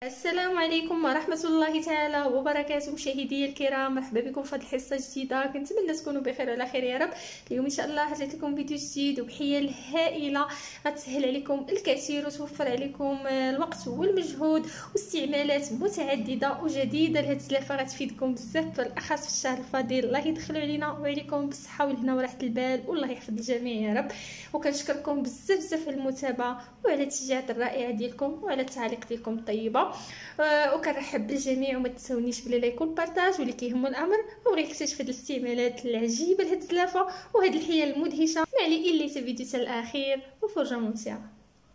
السلام عليكم ورحمة الله تعالى وبركاته. مشاهدي الكرام، مرحبا بكم في هذه الحصة الجديدة. كنتمنى تكونوا بخير وعلى خير يا رب. اليوم ان شاء الله جات لكم فيديو جديد وبحيل هائلة غتسهل عليكم الكثير وتوفر عليكم الوقت والمجهود واستعمالات متعددة وجديدة لهاد الزلافة. غتفيدكم بزاف بالاخص في الشهر الفضيل. الله يدخلوا علينا وعليكم بالصحة والهنا وراحة البال، والله يحفظ الجميع يا رب. وكنشكركم بزاف على المتابعة وعلى التشجيعات الرائعة ديالكم وعلى التعليق ديالكم الطيبة. وكنرحب بالجميع، وما تنسونيش بلي لايك والبارطاج واللي كيهمو الامر وبغيت يكتشف هاد الاستعمالات العجيبه لهاد الزلافه وهاد الحيل المدهشه. ما عليه الا تفيديو حتى الاخير وفرجه ممتعه.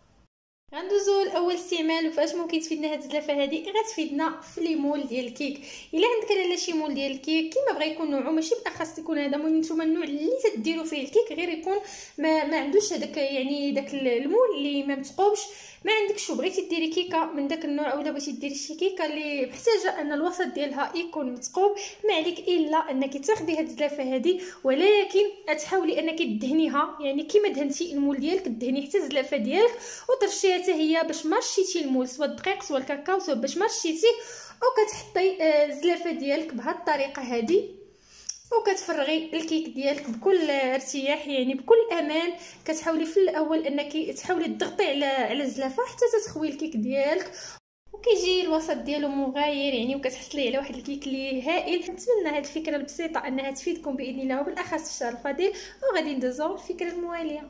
غندوزو لاول استعمال وفاش ممكن تفيدنا هاد الزلافه هادي. غتفيدنا في لي مول ديال الكيك. الا عندك لاله شي مول ديال الكيك كيما بغا يكون نوعو، ماشي بالاخص يكون هذا، المهم نتوما النوع اللي تديروا فيه الكيك غير يكون ما عندوش هذاك، يعني داك المول اللي ما متقوبش. ما عندكش وبغيتي ديري كيكه من داك النوع، اولا بغيتي ديري شي كيكه اللي محتاجه ان الوسط ديالها يكون متقوب، ما عليك الا انك تاخدي هاد الزلافه هادي، ولكن تحاولي انك تدهنيها، يعني كيما دهنتي المول ديالك دهني حتى الزلافه ديالك وترشيها حتى هي باش ما رشيتي المول، سواء الدقيق سواء الكاكاو سواء باش ما رشيتي. وكتحطي الزلافه ديالك بهاد الطريقه هادي وكتفرغي الكيك ديالك بكل ارتياح، يعني بكل امان. كتحاولي في الاول انك تحاولي تضغطي على الزلافه حتى تسخوي الكيك ديالك، وكيجي الوسط ديالو مغاير يعني، وكتحصلي على واحد الكيك اللي هائل. نتمنى هذه الفكره البسيطه انها تفيدكم باذن الله وبالاخص في الشهر الفضيل. وغادي ندوزو الفكره المواليه.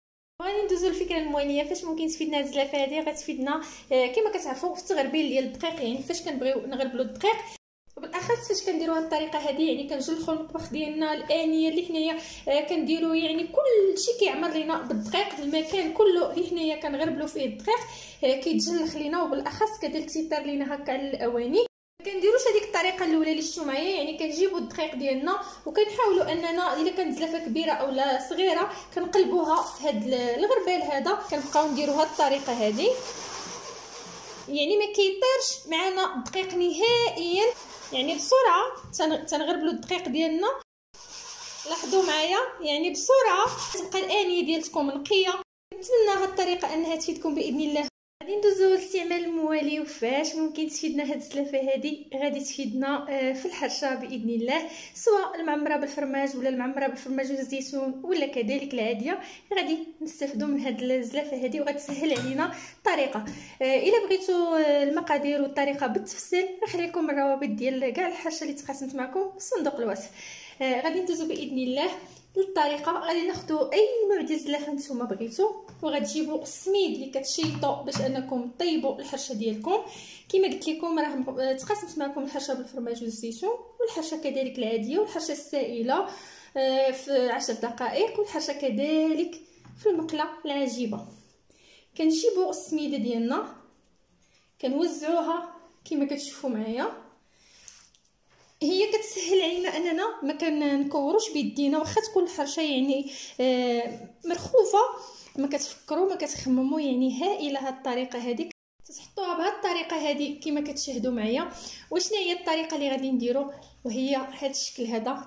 الفكره المواليه فاش ممكن تفيدنا هاد الزلافه هادي. غتفيدنا كما كتعرفوا في التغربيل ديال الدقيق، يعني فاش كنبغيو نغربلو الدقيق وبالاخص فاش كنديروا هاد الطريقه هذه، يعني كنجلخوا المطبخ ديالنا، الانيه اللي حنايا كنديروا، يعني كل شيء كيعمر لينا بالدقيق، المكان كله اللي حنايا كنغربلوا فيه الدقيق كيتجلخ لينا، وبالاخص كذلك تيطير لينا هكا على الاواني. كنديروش هذيك الطريقه الاولى اللي شفتوا معايا، يعني كنجيبوا الدقيق ديالنا وكنحاولوا اننا الا كانت زلافه كبيره اولا صغيره كنقلبوها في هذا الغربال هذا. كنبقاو نديروا هاد الطريقه هذه، يعني ما كيطيرش معنا الدقيق نهائيا، يعني بسرعه تنغربلوا الدقيق ديالنا. لاحظوا معايا يعني بسرعه تبقى الانيه ديالتكم نقيه. نتمنى هاد الطريقه انها تفيدكم باذن الله. غادي ندوزو للاستعمال الموالي وفاش ممكن تفيدنا هاد الزلافه هادي. غادي تفيدنا في الحرشه باذن الله، سواء المعمره بالفرماج ولا المعمره بالفرماج والزيتون ولا كذلك العاديه. غادي نستافدوا من هاد الزلافه هادي وغتسهل علينا الطريقه. الا بغيتوا المقادير والطريقه بالتفصيل نخليكم الروابط ديال كاع الحرشه اللي تقاسمت معكم في صندوق الوصف. غادي ندوزو باذن الله للطريقه. غادي ناخذوا اي نوع ديال الزلافه نتوما بغيتوا، وغتجيبوا السميد اللي كتشيطوا باش انكم طيبوا الحرشه ديالكم. كما قلت لكم راه تقاسمت معكم الحرشه بالفرماج والزيتون، والحرشه كذلك العاديه، والحرشه السائله في 10 دقائق، والحرشه كذلك في المقله العجيبه. كنجيبوا السميده ديالنا كنوزعوها كما كتشوفوا معايا. هي كتسهل علينا اننا ما كنكوروش بيدينا، واخا تكون الحرشه يعني مرخوفه ما كتفكروا ما كتخمموا، يعني هائله هاد الطريقه هذيك. تحطوها بهاد الطريقه هذه كما كتشاهدوا معايا. وشنو هي الطريقه اللي غادي نديرو؟ وهي هاد الشكل هذا.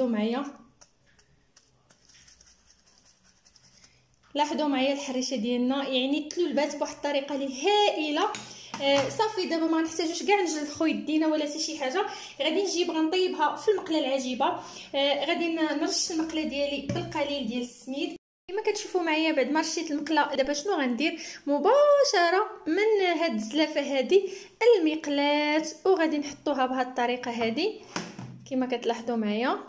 لاحظوا معايا الحريشه ديالنا يعني تلولبات بواحد الطريقه اللي هائله. صافي دابا ما نحتاجوش كاع نجلخو يدينا ولا حتى شي حاجه. غادي نجيب غنطيبها في المقله العجيبه. غادي نرش المقله ديالي بالقليل ديال السميد كما كتشوفوا معايا. بعد ما رشيت المقله دابا شنو غندير؟ مباشره من هاد الزلافه هذه المقلاه، وغادي نحطوها بهاد الطريقه هذه كما كتلاحظوا معايا.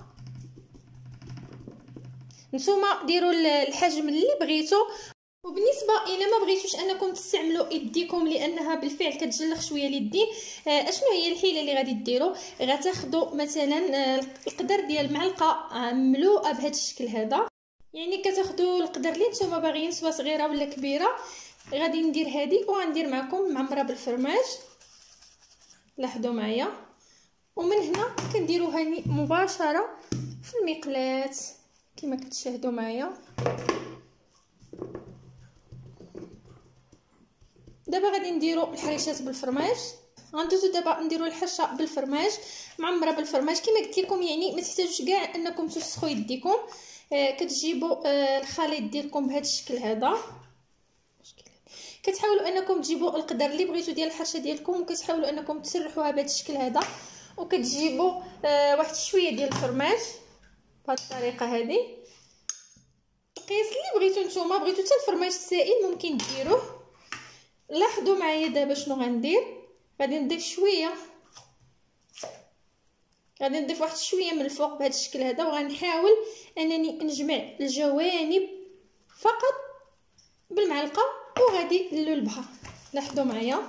نتوما ديروا الحجم اللي بغيتوا. وبالنسبه الى ما بغيتوش انكم تستعملوا يديكم لانها بالفعل كتجلخ شويه اليدين، اشنو هي الحيله اللي غادي ديروا؟ غتاخذوا مثلا القدر ديال معلقه مملوءه بهذا الشكل هذا، يعني كتاخذوا القدر اللي نتوما باغيين سواء صغيره ولا كبيره. غادي ندير هذه وغندير معكم معمره بالفرماج. لاحظوا معايا. ومن هنا كنديروها مباشره في المقلاه كما كتشاهدوا معايا. دابا غادي نديروا الحريشات بالفرماج. غندوزو دابا نديروا الحرشه بالفرماج معمره بالفرماج. كما قلت لكم يعني ما تحتاجوش كاع انكم تسخوا يديكم. كتجيبوا الخليط ديالكم بهذا الشكل هذا. كتحاولوا انكم تجيبوا القدر اللي بغيتو ديال الحرشه ديالكم، وكتحاولوا انكم تسرحوها بهذا الشكل هذا، وكتجيبوا واحد شويه ديال الفرماج بهذه الطريقه هذه. القياس اللي بغيتو نتوما، بغيتو حتى الفرماج السائل ممكن ديروه. لاحظوا معايا دابا شنو غندير. غادي نضيف شويه، غادي نضيف واحد شويه من الفوق بهذا الشكل هذا، وغنحاول انني نجمع الجوانب فقط بالمعلقه وغادي نلولبها. لاحظوا معايا،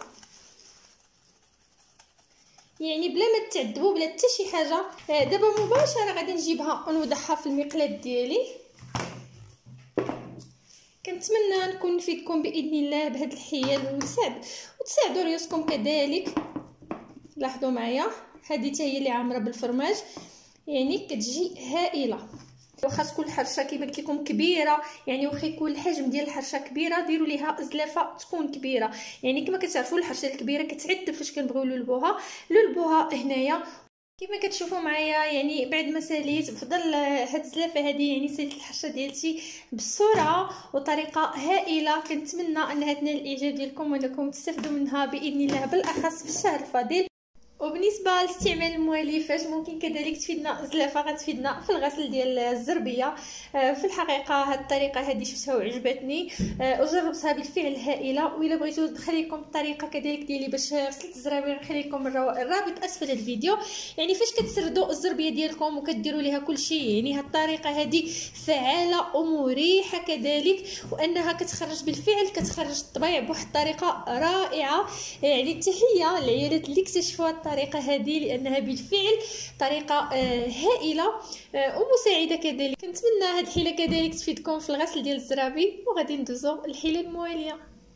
يعني بلا ما تعذبوا بلا حتى شي حاجه. دابا مباشره غادي نجيبها ونوضعها في المقلاة ديالي. كنتمنى نكون نفيدكم باذن الله بهذه الحيل وتساعدوا ريوسكم كذلك. لاحظوا معايا، هذه حتى هي اللي عامره بالفرماج، يعني كتجي هائله. واخا تكون الحرشه كما قلت لكم كبيره، يعني واخا يكون الحجم ديال الحرشه كبيره، ديروا ليها زلافه تكون كبيره. يعني كما كتعرفوا الحرشه الكبيره كتعذب فاش كنبغيو نلولبوها هنايا. كما كتشوفوا معايا يعني بعد ما ساليت بفضل هاد الزلافه هذه، يعني ساليت الحرشه ديالتي بسرعه وطريقه هائله. كنتمنى انها تنال الاعجاب ديالكم وانكم تستافدوا منها باذن الله، بالاخص في الشهر الفضيل. وبالنسبه لاستعمال الموالفات ممكن كذلك تفيدنا الزلافه، غتفيدنا في الغسل ديال الزربيه. في الحقيقه هذه الطريقه هذه شفتها وعجبتني، وجربتها بالفعل هائله. والا بغيتو نخلي لكم الطريقه كذلك ديالي باش غسلت الزرابي، نخلي لكم الرابط اسفل الفيديو. يعني فاش كتسردوا الزربيه ديالكم وكديروا ليها كل شيء، يعني هذه الطريقه هذه فعاله ومريحه كذلك، وانها كتخرج بالفعل كتخرج الطبيع بواحد الطريقه رائعه. يعني التحيه للعيالات اللي اكتشفوا الطريقه هذه، لانها بالفعل طريقه هائله ومساعده كذلك. كنتمنى هذه الحيله كذلك تفيدكم في الغسل ديال الزرابي. وغادي ندوزو الحيله المواليه.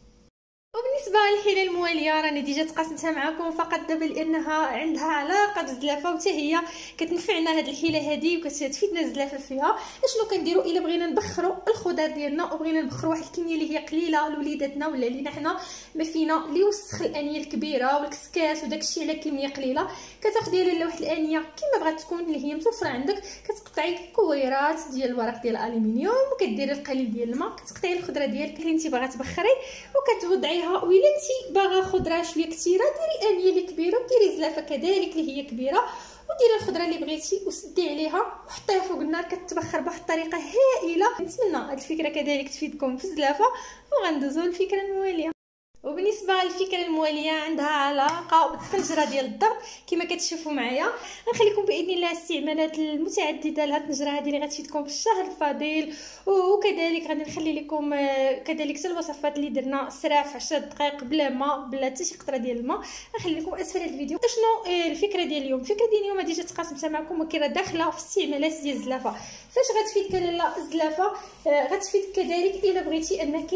وبالنسبه للحيله المواليه راني ديجا تقاسمتها معكم فقط دابا، لانها عندها علاقه بالزلافه وحتى هي كتنفعنا هذه الحيله هذه وكتفيدنا الزلافه فيها. شنو كنديروا الا بغينا نبخروا الخضر ديالنا وبغينا نبخروا واحد الكميه اللي هي قليله لوليداتنا ولا لينا حنا ما فينا اللي يوسخ الانيه الكبيره والكسكاس وداكشي على كميه قليله، كتاخدي لاله واحد الانيه كما بغات تكون اللي هي متوفره عندك، كتقطعي كويرات ديال الورق ديال الالومنيوم وكديري القليل ديال الماء، كتقطعي الخضره ديالك اللي انت باغا تبخري وكتوضعيها. وإلا انت باغا خضره شويه كثيره ديري انيه اللي كبيره، وديري زلافه كذلك اللي هي كبيره، وديري الخضره اللي بغيتي وسدي عليها وحطيها فوق النار، كتبخر بواحد الطريقه هائله. نتمنى هذه الفكره كذلك تفيدكم في الزلافه. وغندوزو للفكره المواليه. وبالنسبه للفكره المواليه عندها علاقه بالطنجره ديال الضغط. كما كتشوفوا معايا غنخليكم باذن الله استعمالات المتعدده لهاد الطنجره هذه اللي غتفيدكم في الشهر الفضيل. وكذلك غادي نخلي لكم كذلك حتى الوصفات اللي درنا سريع في 10 دقائق بلا ما بلا حتى شي قطره ديال الماء، غنخلي لكم اسفل الفيديو. شنو الفكره ديال اليوم؟ الفكره ديال اليوم ديجا تقاسمتها معكم وكاينه داخله في استعمالات ديال الزلافه. فاش غتفيدك لاله الزلافه؟ غتفيدك كذلك الا بغيتي انك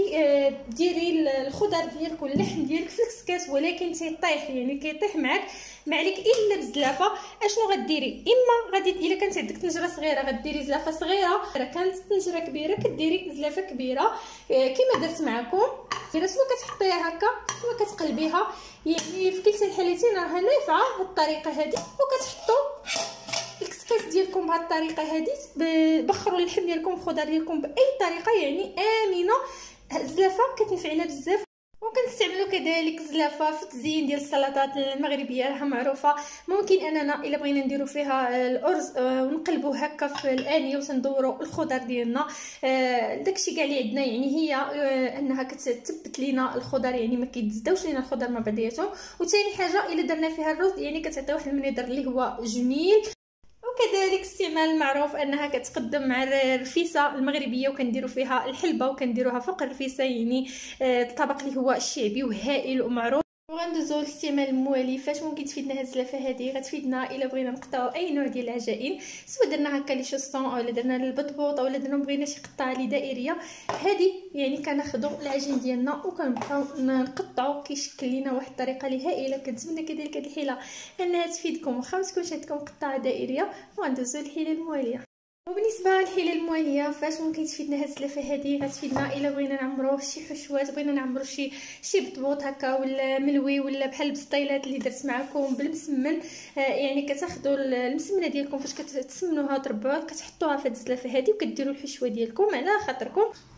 ديري الخضر ديالك واللحم ديالك في الكسكاس ولكن تيطيح، يعني كيطيح معاك، ما عليك الا بالزلافه. اشنو غديري؟ اما غادي الا كانت عندك طنجره صغيره غديري زلافه صغيره، كانت طنجره كبيره كديري زلافه كبيره كما درت معكم. سواء كتحطيها هكا سواء كتقلبيها، يعني في كلتا الحالتين راها نافعه الطريقه هذه. وكتحطوا الكسكاس ديالكم بهذه الطريقه هذه، بخروا اللحم ديالكم الخضر ديالكم باي طريقه يعني امنه. الزلافه كتنفعنا بزاف، وكنستعملوا كذلك الزلافه في التزيين ديال السلطات المغربيه راها معروفه. ممكن اننا الا بغينا نديروا فيها الارز ونقلبوا هكا في الانيه وتندوروا الخضر ديالنا، داكشي كاع اللي عندنا، يعني هي انها كتثبت لينا الخضر، يعني ما كيتزداوش لينا الخضر مع بعضياتهم. وثاني حاجه الا درنا فيها الرز يعني كتعطي واحد المنظر اللي هو جميل. وكذلك استعمال المعروف انها كتقدم مع الرفيسه المغربيه وكنديروا فيها الحلبه وكنديروها فوق الرفيسه، يعني الطبق اللي هو شعبي وهائل ومعروف. وغندوزو لاستعمال الموالفات. ممكن تفيدنا هاد الزلافه هذه، غتفيدنا الا بغينا نقطعوا اي نوع ديال العجائن، سواء درنا هكا لي شوستون او درنا البطبوط او درنا بغينا شي قطعه لي دائريه. هذه يعني كناخذوا العجين ديالنا وكنبقاو نقطعوا كيشكل لينا واحد الطريقه اللي هائله. كنتمنى كذلك هذه الحيله انها تفيدكم واخا ما تكونش عندكم قطعه دائريه. وغندوزو للحيله المواليه. وبالنسبه للحيله المواليه فاش ممكن تفيدنا هاد الزلافه هذه؟ غتفيدنا الا بغينا نعمروه شي حشوات، بغينا نعمرو شي بطبوط هكا ولا ملوي ولا بحال البسطيلات اللي درت معكم بالمسمن. يعني كتاخذوا المسمنه ديالكم فاش كتسمنوها تربوها كتحطوها في هاد الزلافه هذه وكديروا الحشوه ديالكم على خاطركم.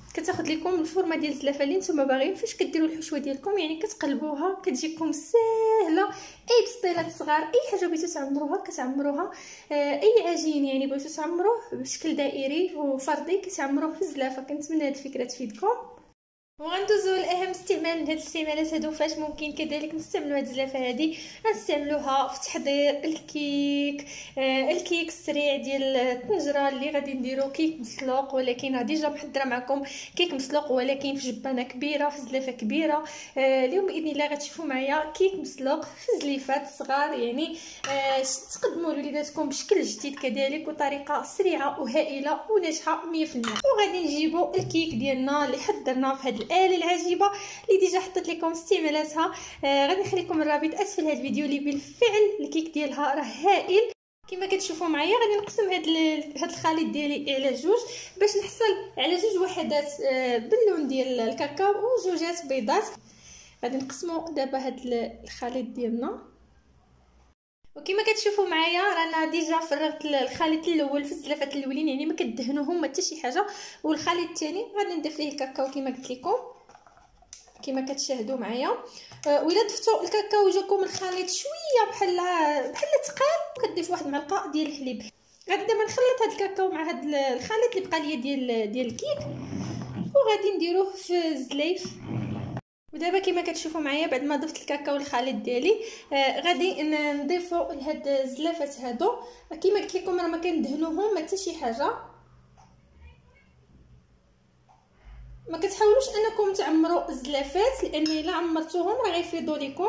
كتاخذ لكم الفورمه ديال الزلافه اللي نتوما باغيين. فاش كديروا الحشوه ديالكم يعني كتقلبوها كتجيكم ساهله. اي بسطيلات صغار، اي حاجه بغيتو تعمروها كتعمروها. اي عجين يعني بغيتو تعمروه بشكل دائري وفردي كتعمروه في الزلافه. كنتمنى هذه الفكره تفيدكم. وغندوزو لاهم استعمال من هاد الاستعمالات هادو. فاش ممكن كذلك نستعملوا هاد الزلافه هادي غنستعملوها في تحضير الكيك. الكيك السريع ديال الطنجره اللي غادي نديرو كيك مسلوق، ولكن راه ديجا محضره معكم كيك مسلوق ولكن في جبانه كبيره في زلافه كبيره. اليوم باذن الله غتشوفوا معايا كيك مسلوق في زليفات صغار، يعني تقدموا لوليداتكم بشكل جديد كذلك وطريقه سريعه وهائله وناجحه 100%. وغادي نجيبوا الكيك ديالنا اللي حضرناه في هاد الآلة العجيبه اللي ديجا حطيت لكم استعمالاتها. غادي نخليكم الرابط اسفل هذا الفيديو اللي بالفعل الكيك ديالها راه هائل. كما كتشوفوا معايا غادي نقسم هاد الخليط ديالي على جوج باش نحصل على جوج وحدات باللون ديال الكاكاو وجوجات بيضات. غادي نقسموا دابا هاد الخليط ديالنا. وكما كتشوفوا معايا رانا ديجا فرغت الخليط الاول في الزلافات الاولين، يعني ما كدهنوهم حتى شي حاجه. والخليط الثاني غادي ندير فيه الكاكاو كما قلت لكم كما كتشاهدوا معايا. وإلا ضفتوا الكاكاو جاكم الخليط شويه بحال ثقال كتضيف واحد المعلقه ديال الحليب. غادي دابا نخلط هاد الكاكاو مع هاد الخليط اللي بقى ليا ديال الكيك وغادي نديروه في الزليف. ودابا كما كتشوفوا معايا بعد ما ضفت الكاكاو والخليط ديالي غادي نضيفوا لهاد الزلافات هادو. كما قلت لكم راه ما كندهنوهم حتى شي حاجه. ما كتحاولوش انكم تعمروا الزلافات لان الا عمرتوهم راه غيفيضوا لكم.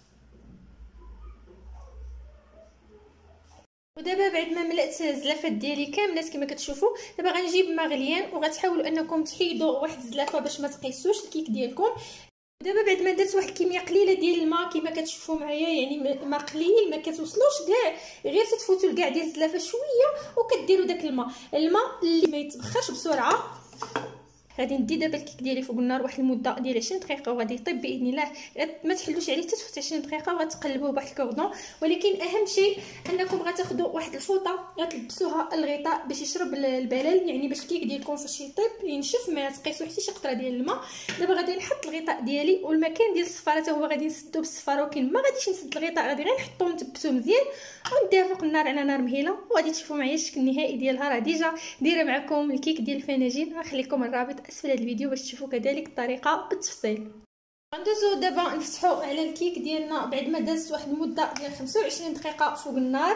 ودابا بعد ما ملأت الزلافات ديالي كاملات كما كتشوفوا دابا غنجيب ماء غليان وغتحاولوا انكم تحيدوا واحد الزلافه باش ما تقيسوش الكيك ديالكم. دابا بعد ما درت واحد الكميه قليله ديال الماء كما كتشوفوا معايا، يعني ماء قليل ما كتوصلوش كاع، غير تتفوتوا لكاع ديال الزلافه شويه وكديروا داك الماء اللي ما يتبخرش بسرعه. غادي ندي دابا الكيك ديالي فوق النار واحد المده ديال 20 دقيقه وغادي يطيب باذن الله. ما تحلوش عليه حتى تفوت 20 دقيقه وغتقلبوه بواحد الكوردون. ولكن اهم شيء انكم غتاخذوا واحد الفوطه غتلبسوها الغطاء باش يشرب البلل، يعني باش الكيك ديالكم فاش يطيب ينشف ما تقيسوا حتى شي قطره ديال الماء. دابا غادي نحط الغطاء ديالي والمكان ديال الصفاره حتى هو غادي نسدو بالصفاره، ولكن ما غاديش نسد الغطاء، غادي غير نحطو ونثبتو مزيان ونديها فوق النار على نار مهيله. وغادي تشوفوا معايا الشكل النهائي ديالها. راه ديجا دايره معكم الكيك ديال الفناجين. غنخليكم الرابط اسفل هذا الفيديو باش تشوفوا كذلك الطريقه بالتفصيل. غندوزو دابا نفتحوا على الكيك ديالنا بعد ما دازت واحد المده ديال 25 دقيقه فوق النار.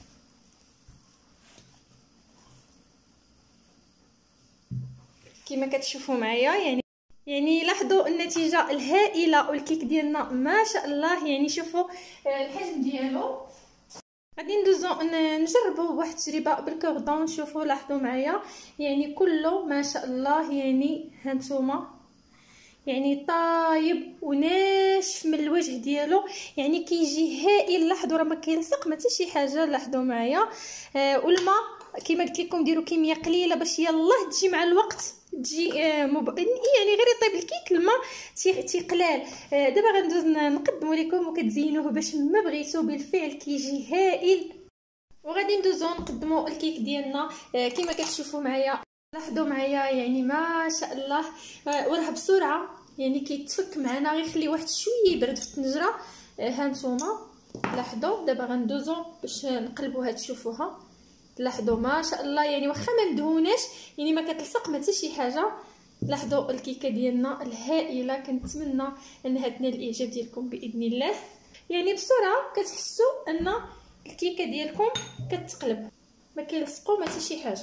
كما كتشوفوا معايا يعني لاحظوا النتيجه الهائله والكيك ديالنا ما شاء الله. يعني شوفوا الحجم ديالو. غادي ندوزو نجربوا واحد التجربه بالكوردون. نشوفوا لاحظوا معايا يعني كله ما شاء الله. يعني هانتوما يعني طايب وناشف من الوجه ديالو، يعني كيجي هائل. لاحظوا راه ما كيلصق ما حتى شي حاجه. لاحظوا معايا. والماء كما قلت لكم ديروا كميه قليله باش يلاه تجي مع الوقت تجي يعني غير يطيب الكيك الماء تيقلال. دابا غندوز نقدموا لكم وكتزينوه باش ما بغيتو بالفعل كيجي هائل. وغادي ندوزو نقدموا الكيك ديالنا كما كتشوفوا معايا. لاحظوا معايا يعني ما شاء الله. وراه بسرعه يعني كيتفك معنا، غير خلي واحد شويه يبرد في الطنجره. هانتوما لاحظوا. دابا غندوزو باش نقلبوها تشوفوها. لاحظوا ما شاء الله يعني واخا ما ندهوناش يعني ما كتلصق ما حتى شي حاجه. لاحظوا الكيكه ديالنا الهائله. كنتمنى انها تنال الاعجاب ديالكم باذن الله. يعني بسرعه كتحسوا ان الكيكه ديالكم كتقلب ما كيلصقوا ما حتى شي حاجه.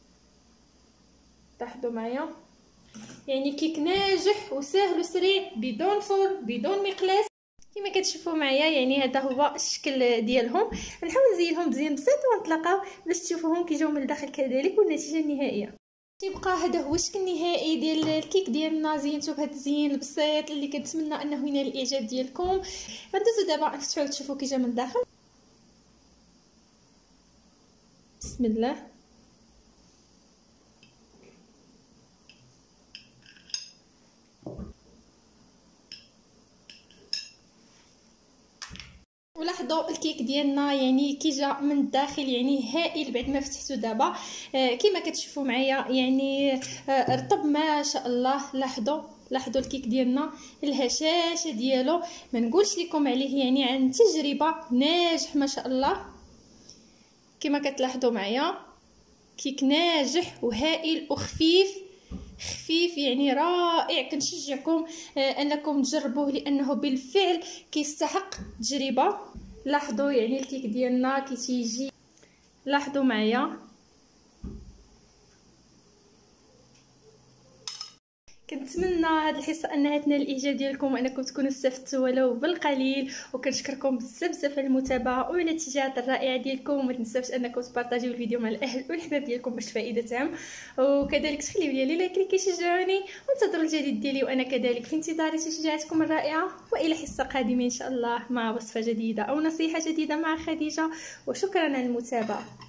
لاحظوا معايا يعني كيك ناجح وسهل وسريع بدون فرن بدون مقلاس. كما كتشوفوا معايا يعني هذا هو الشكل ديالهم. نحاول نزينهم مزيان بسيط ونطلقاو باش تشوفوهم كيجيو من الداخل كذلك والنتيجه النهائيه. تيبقى هذا هو الشكل النهائي ديال الكيك ديالنا. زينتو بهذا الزين البسيط اللي كنتمنى انه ينال الاعجاب ديالكم. غندوزو دابا نفتحوه تشوفوا كي جا من الداخل. بسم الله. ولاحظوا الكيك ديالنا يعني كي جا من الداخل يعني هائل بعد ما فتحته دابا. كما كتشوفوا معايا يعني رطب ما شاء الله. لاحظوا الكيك ديالنا الهشاشه ديالو ما نقولش لكم عليه يعني عن تجربه ناجح ما شاء الله. كما كتلاحظوا معايا كيك ناجح وهائل وخفيف يعني رائع. كنشجعكم انكم تجربوه لانه بالفعل كيستحق تجربه. لاحظوا يعني الكيك ديالنا كي تيجي، لاحظوا معايا. كنتمنى هذه الحصه انها تنال الاعجاب ديالكم وانكم تكونوا استفدتوا ولو بالقليل، وكنشكركم بزاف على المتابعه وعلى التشجيعات الرائعه ديالكم. وما تنساوش انكم تبارطاجيو الفيديو مع الاهل والاحباب ديالكم باش الفائده تعم، وكذلك تخليو لي لايك اللي كيشجعوني، وانتظروا الجديد ديالي وانا كذلك في انتظار تشجيعاتكم الرائعه. والى حصه قادمه ان شاء الله مع وصفه جديده او نصيحه جديده مع خديجه، وشكرا على المتابعه.